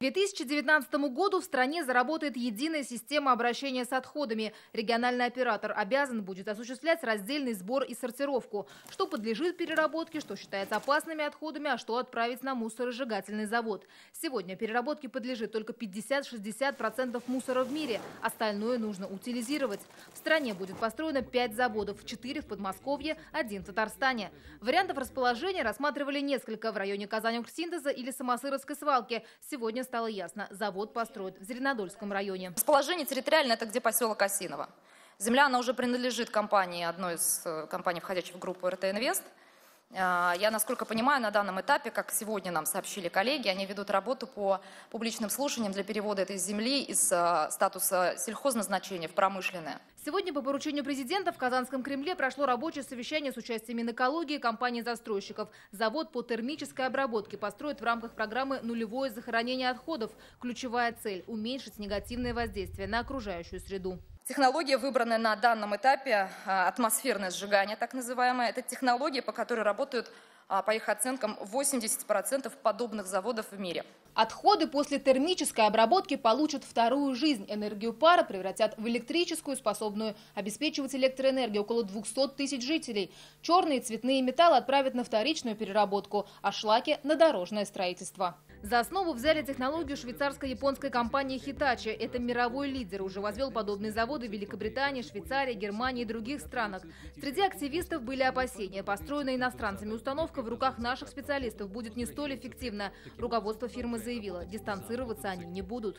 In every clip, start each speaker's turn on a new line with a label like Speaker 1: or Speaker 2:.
Speaker 1: 2019 году в стране заработает единая система обращения с отходами. Региональный оператор обязан будет осуществлять раздельный сбор и сортировку. Что подлежит переработке, что считается опасными отходами, а что отправить на мусоросжигательный завод. Сегодня переработке подлежит только 50-60% мусора в мире. Остальное нужно утилизировать. В стране будет построено 5 заводов, 4 в Подмосковье, 1 в Татарстане. Вариантов расположения рассматривали несколько в районе Казань-Укрсинтеза или Самосыровской свалки. Сегодня стало ясно, завод построят в Зеленодольском районе.
Speaker 2: Расположение территориально – это где поселок Осиново. Земля, она уже принадлежит компании, одной из компаний, входящих в группу РТ Инвест. Я, насколько понимаю, на данном этапе, как сегодня нам сообщили коллеги, они ведут работу по публичным слушаниям для перевода этой земли из статуса сельхозназначения в промышленное.
Speaker 1: Сегодня по поручению президента в Казанском Кремле прошло рабочее совещание с участием Минэкологии и компаний-застройщиков. Завод по термической обработке построят в рамках программы «Нулевое захоронение отходов». Ключевая цель – уменьшить негативное воздействие на окружающую среду.
Speaker 2: Технология, выбранная на данном этапе, атмосферное сжигание, так называемое, это технология, по которой работают, по их оценкам, 80% подобных заводов в мире.
Speaker 1: Отходы после термической обработки получат вторую жизнь. Энергию пара превратят в электрическую, способную обеспечивать электроэнергию около 200 тысяч жителей. Черные и цветные металлы отправят на вторичную переработку, а шлаки – на дорожное строительство. За основу взяли технологию швейцарско-японской компании Hitachi. Это мировой лидер. Уже возвел подобные заводы в Великобритании, Швейцарии, Германии и других странах. Среди активистов были опасения. Построенная иностранцами установка в руках наших специалистов будет не столь эффективна. Руководство фирмы заявило, дистанцироваться они не будут.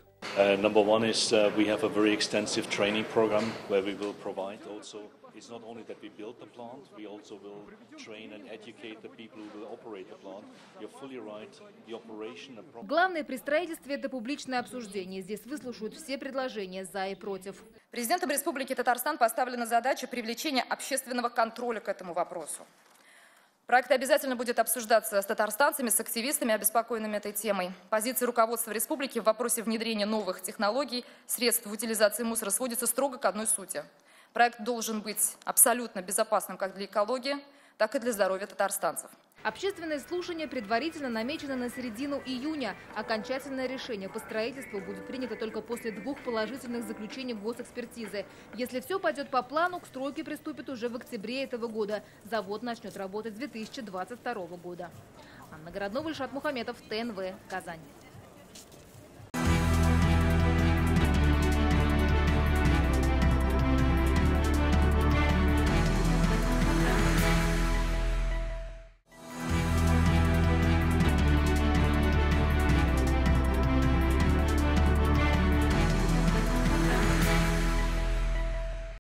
Speaker 3: It's not only that we build the plant, we also will train and educate the people who will operate the plant. You're fully right. The operation.
Speaker 1: Главное при строительстве – это публичное обсуждение. Здесь выслушают все предложения за и против.
Speaker 2: Президентом Республики Татарстан поставлена задача привлечения общественного контроля к этому вопросу. Проект обязательно будет обсуждаться с татарстанцами, с активистами, обеспокоенными этой темой. Позиция руководства республики в вопросе внедрения новых технологий, средств в утилизации мусора сводится строго к одной сути. Проект должен быть абсолютно безопасным как для экологии, так и для здоровья татарстанцев.
Speaker 1: Общественное слушание предварительно намечено на середину июня. Окончательное решение по строительству будет принято только после 2 положительных заключений госэкспертизы. Если все пойдет по плану, к стройке приступят уже в октябре этого года. Завод начнет работать с 2022 года. Анна Городнова, Ильшат Мухаметов, ТНВ, Казань.